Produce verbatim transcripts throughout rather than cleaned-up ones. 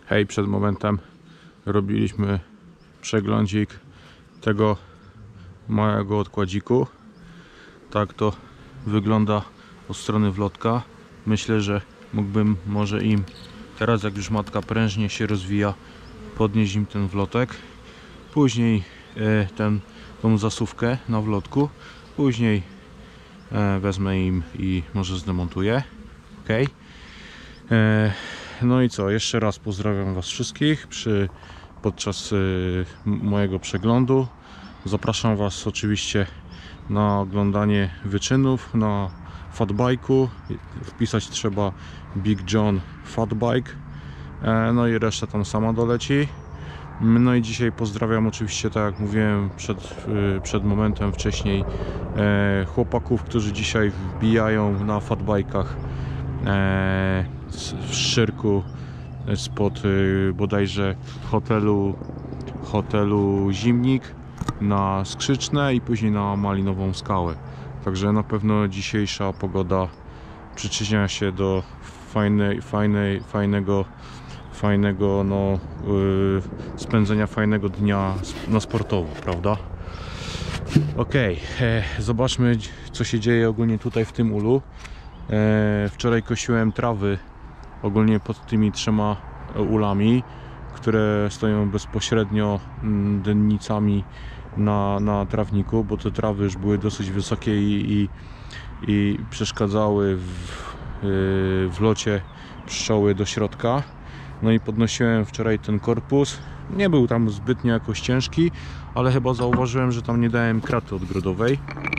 Hej, przed momentem robiliśmy przeglądzik tego małego odkładziku. Tak to wygląda od strony wlotka. Myślę, że mógłbym może im teraz, jak już matka prężnie się rozwija, podnieść im ten wlotek. Później e, ten, tą zasuwkę na wlotku. Później e, wezmę im i może zdemontuję. Ok. E, no i co? Jeszcze raz pozdrawiam Was wszystkich przy, podczas y, mojego przeglądu. Zapraszam Was oczywiście na oglądanie wyczynów na fatbike'u. Wpisać trzeba Big John Fatbike. E, no i reszta tam sama doleci. No i dzisiaj pozdrawiam oczywiście, tak jak mówiłem przed, y, przed momentem wcześniej, e, chłopaków, którzy dzisiaj wbijają na fatbike'ach e, w Szczyrku spod y, bodajże hotelu hotelu Zimnik na Skrzyczne i później na Malinową Skałę. Także na pewno dzisiejsza pogoda przyczynia się do fajnej, fajnej, fajnego fajnego no, yy, spędzenia fajnego dnia na sportowo, prawda? Ok, e, zobaczmy, co się dzieje ogólnie tutaj w tym ulu. E, wczoraj kosiłem trawy ogólnie pod tymi trzema ulami, które stoją bezpośrednio dennicami na, na trawniku, bo te trawy już były dosyć wysokie i, i, i przeszkadzały w, w locie pszczoły do środka. No i podnosiłem wczoraj ten korpus. Nie był tam zbytnio jakoś ciężki, ale chyba zauważyłem, że tam nie dałem kraty odgrodowej.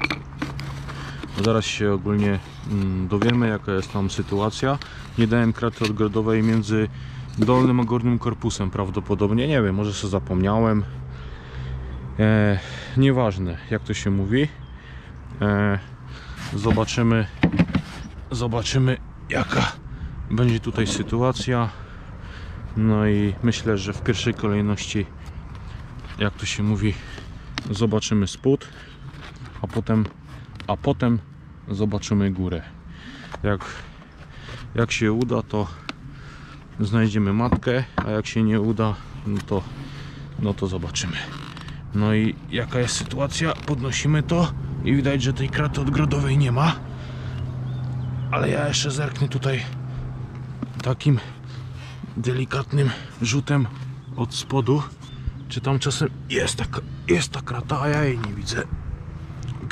Zaraz się ogólnie dowiemy, jaka jest tam sytuacja. Nie dałem kraty odgrodowej między dolnym a górnym korpusem prawdopodobnie. Nie wiem, może sobie zapomniałem. E, nieważne, jak to się mówi. E, zobaczymy, zobaczymy, jaka będzie tutaj sytuacja. No i myślę, że w pierwszej kolejności, jak to się mówi, zobaczymy spód, a potem, a potem zobaczymy górę. Jak, jak się uda, to znajdziemy matkę, a jak się nie uda, no to, no to zobaczymy. No i jaka jest sytuacja? Podnosimy to i widać, że tej kraty odgrodowej nie ma. Ale ja jeszcze zerknę tutaj takim delikatnym rzutem od spodu, czy tam czasem jest taka, jest ta krata, a ja jej nie widzę. Ok.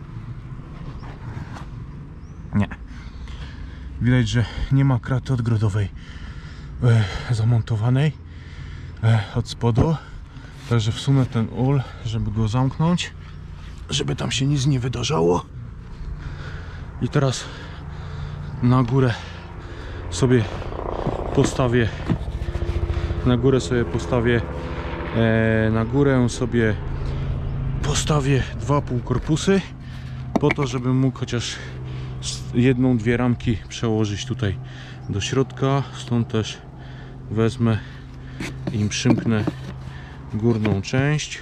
Nie. Widać, że nie ma kraty odgrodowej e, zamontowanej e, od spodu. Także wsunę ten ul, żeby go zamknąć, żeby tam się nic nie wydarzało. I teraz na górę sobie postawię na górę sobie postawię e, na górę sobie postawię dwa półkorpusy po to, żebym mógł chociaż jedną, dwie ramki przełożyć tutaj do środka. Stąd też wezmę i przymknę górną część.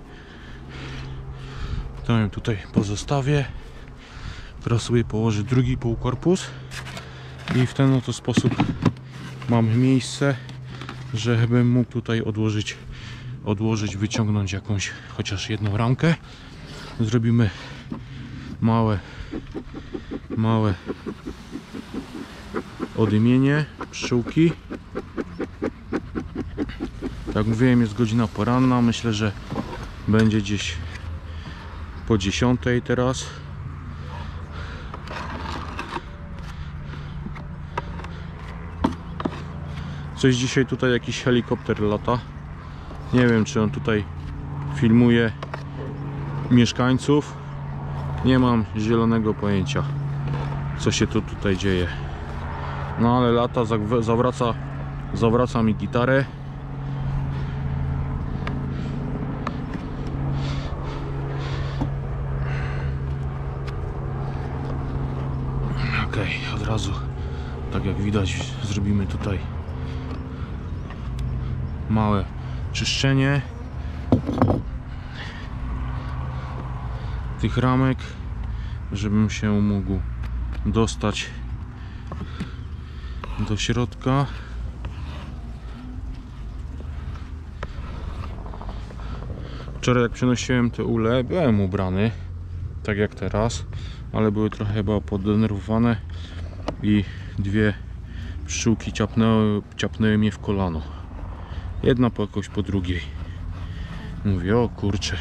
To ją tutaj pozostawię. Teraz sobie położę drugi półkorpus i w ten oto sposób mam miejsce, żebym mógł tutaj odłożyć, odłożyć, wyciągnąć jakąś chociaż jedną ramkę. Zrobimy małe, małe odymienie pszczółki. Jak mówiłem, jest godzina poranna. Myślę, że będzie gdzieś po dziesiątej teraz. Coś dzisiaj tutaj jakiś helikopter lata. Nie wiem, czy on tutaj filmuje mieszkańców. Nie mam zielonego pojęcia, co się tu tutaj dzieje. No ale lata, zawraca, zawraca mi gitarę. Ok, od razu, tak jak widać, zrobimy tutaj małe czyszczenie tych ramek, żebym się mógł dostać do środka. Wczoraj jak przenosiłem te ule, byłem ubrany, tak jak teraz, ale były trochę chyba podenerwowane i dwie pszczółki ciapnęły, ciapnęły mnie w kolano. Jedna po jakoś po drugiej. Mówię, o kurczę.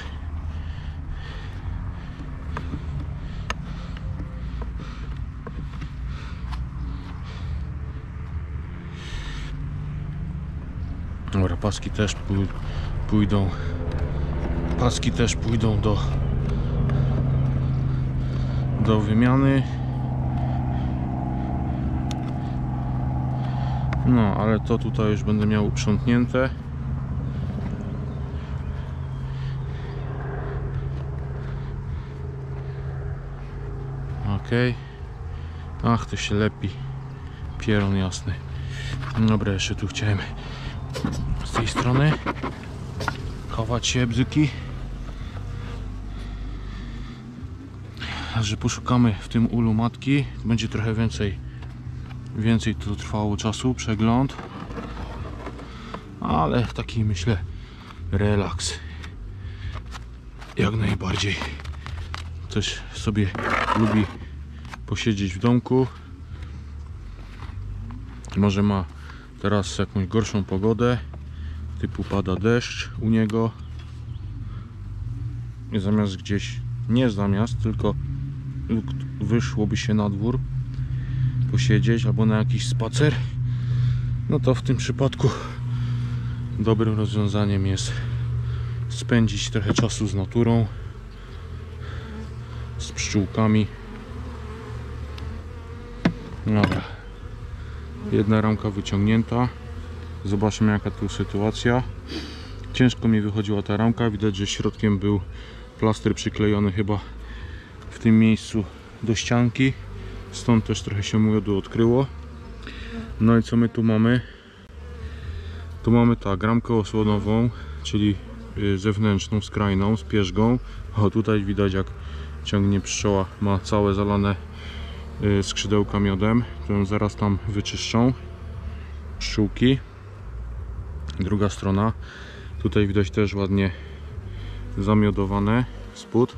Dobra, paski też pójdą. Paski też pójdą do do wymiany. No, ale to tutaj już będę miał uprzątnięte. Okej. Ach, to się lepi. Pieron jasny. Dobra, jeszcze tu chciałem z tej strony chować się, bzyki. Że poszukamy w tym ulu matki. Będzie trochę więcej więcej to trwało czasu, przegląd, ale taki, myślę, relaks jak najbardziej. Też sobie lubi posiedzieć w domku. Może ma teraz jakąś gorszą pogodę, typu pada deszcz u niego i zamiast gdzieś, nie zamiast, tylko wyszłoby się na dwór posiedzieć albo na jakiś spacer, no to w tym przypadku dobrym rozwiązaniem jest spędzić trochę czasu z naturą, z pszczółkami. Dobra, jedna ramka wyciągnięta. Zobaczmy, jaka tu sytuacja. Ciężko mi wychodziła ta ramka, widać, że środkiem był plaster przyklejony chyba w tym miejscu do ścianki, stąd też trochę się miodu odkryło. No i co my tu mamy? Tu mamy tak, ramkę osłonową, czyli zewnętrzną, skrajną, z pierzgą. O, tutaj widać, jak ciągnie pszczoła, ma całe zalane skrzydełka miodem, którą zaraz tam wyczyszczą pszczółki. Druga strona, tutaj widać też ładnie zamiodowane spód.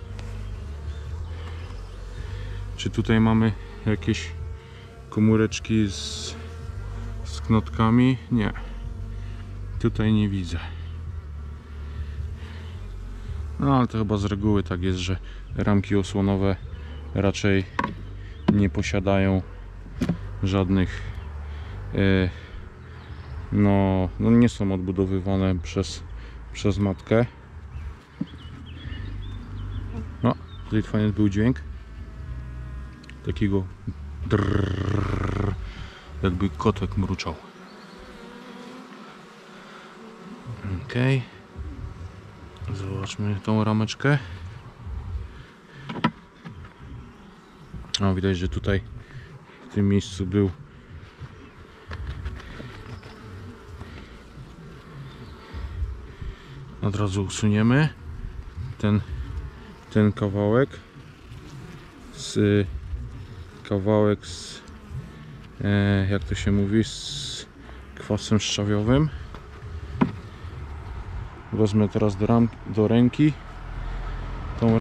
Czy tutaj mamy jakieś komóreczki z, z knotkami? Nie, tutaj nie widzę. No ale to chyba z reguły tak jest, że ramki osłonowe raczej nie posiadają żadnych yy, no, no nie są odbudowywane przez, przez matkę. No, tutaj fajny był dźwięk takiego drrrr, jakby kotek mruczał. Ok, zobaczmy tą rameczkę. O, widać, że tutaj w tym miejscu był od razu usuniemy ten, ten kawałek z kawałek z e, jak to się mówi, z kwasem szczawiowym. Wezmę teraz do, ram, do ręki